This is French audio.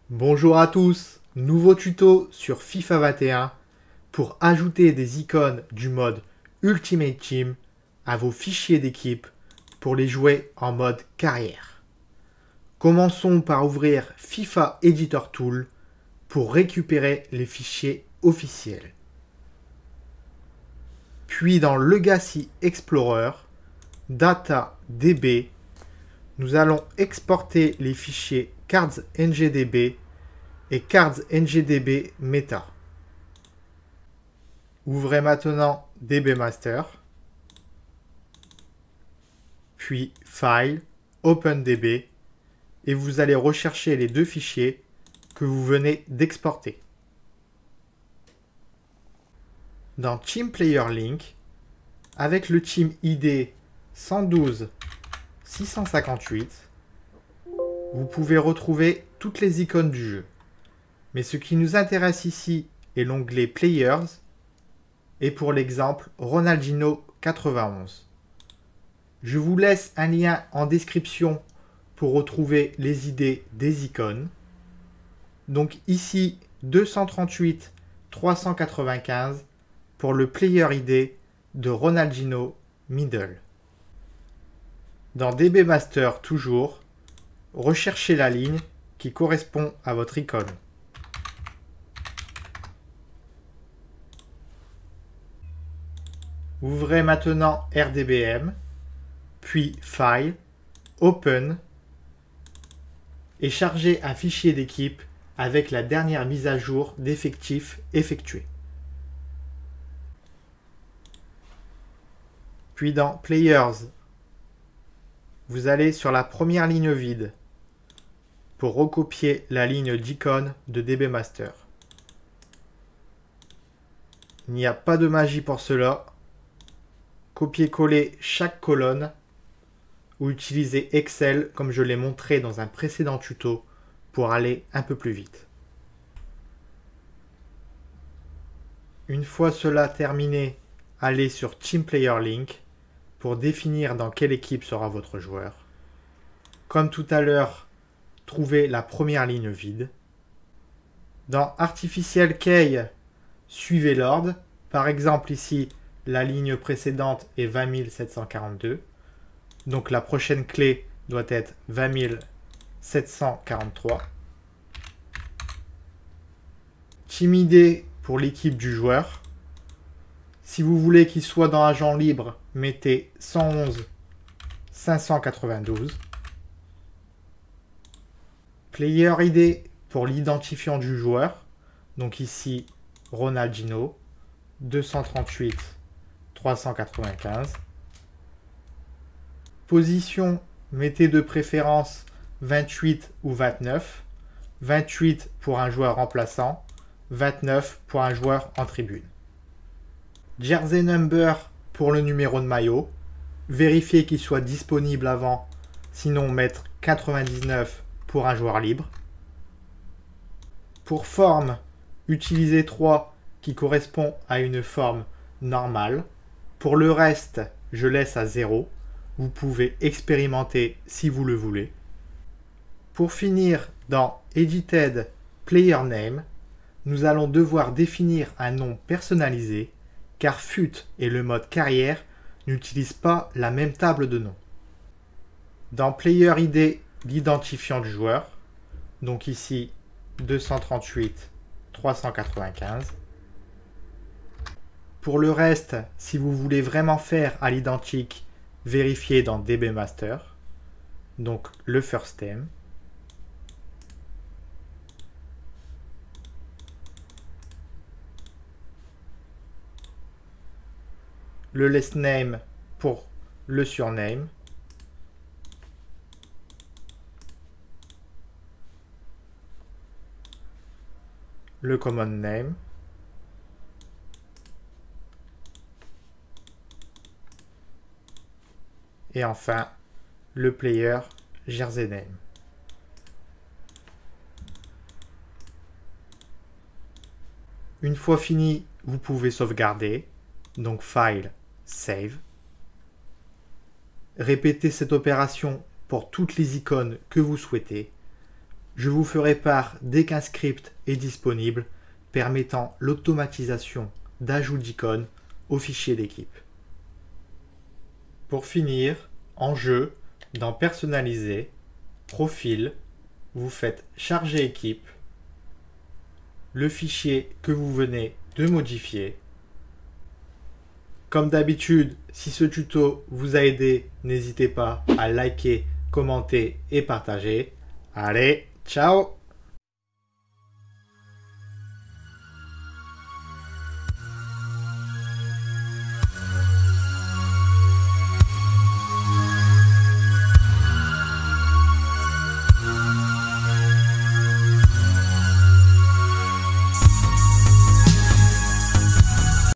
Bonjour à tous, nouveau tuto sur FIFA 21 pour ajouter des icônes du mode Ultimate Team à vos fichiers d'équipe pour les jouer en mode carrière. Commençons par ouvrir FIFA Editor Tool pour récupérer les fichiers officiels. Puis dans Legacy Explorer, Data DB, nous allons exporter les fichiers Cards NGDB et Cards NGDB Meta. Ouvrez maintenant DB Master, puis File, OpenDB, et vous allez rechercher les deux fichiers que vous venez d'exporter. Dans Team Player Link, avec le Team ID 112 658, vous pouvez retrouver toutes les icônes du jeu. Mais ce qui nous intéresse ici est l'onglet Players et pour l'exemple Ronaldinho 91. Je vous laisse un lien en description pour retrouver les idées des icônes. Donc ici 238 395 pour le Player ID de Ronaldinho Middle. Dans DB Master toujours, recherchez la ligne qui correspond à votre icône. Ouvrez maintenant RDBM, puis File, Open, et chargez un fichier d'équipe avec la dernière mise à jour d'effectifs effectuée. Puis dans Players, vous allez sur la première ligne vide pour recopier la ligne d'icône de DB Master. Il n'y a pas de magie pour cela. Copier-coller chaque colonne ou utiliser Excel comme je l'ai montré dans un précédent tuto pour aller un peu plus vite. Une fois cela terminé, allez sur Team Player Link pour définir dans quelle équipe sera votre joueur. Comme tout à l'heure, trouvez la première ligne vide. Dans Artificial Key, suivez l'ordre. Par exemple ici, la ligne précédente est 20 742. Donc la prochaine clé doit être 20 743. Team ID pour l'équipe du joueur. Si vous voulez qu'il soit dans agent libre, mettez 111 592. Player ID pour l'identifiant du joueur. Donc ici, Ronaldinho, 238 395. Position, mettez de préférence 28 ou 29. 28 pour un joueur remplaçant, 29 pour un joueur en tribune. Jersey number pour le numéro de maillot. Vérifiez qu'il soit disponible avant, sinon mettre 99 pour un joueur libre. Pour forme, utilisez 3 qui correspond à une forme normale. Pour le reste, je laisse à 0. Vous pouvez expérimenter si vous le voulez. Pour finir, dans Edited Player Name, nous allons devoir définir un nom personnalisé car FUT et le mode carrière n'utilisent pas la même table de noms. Dans Player ID, l'identifiant du joueur, donc ici 238 395. Pour le reste, si vous voulez vraiment faire à l'identique, vérifiez dans DB Master, donc le first name. Le last name pour le surname. Le common name. Et enfin, le player jersey name. Une fois fini, vous pouvez sauvegarder. Donc File, Save. Répétez cette opération pour toutes les icônes que vous souhaitez. je vous ferai part dès qu'un script est disponible permettant l'automatisation d'ajout d'icônes au fichier d'équipe. Pour finir, en jeu, dans Personnaliser, Profil, vous faites Charger équipe, le fichier que vous venez de modifier. Comme d'habitude, si ce tuto vous a aidé, n'hésitez pas à liker, commenter et partager. Allez, ciao!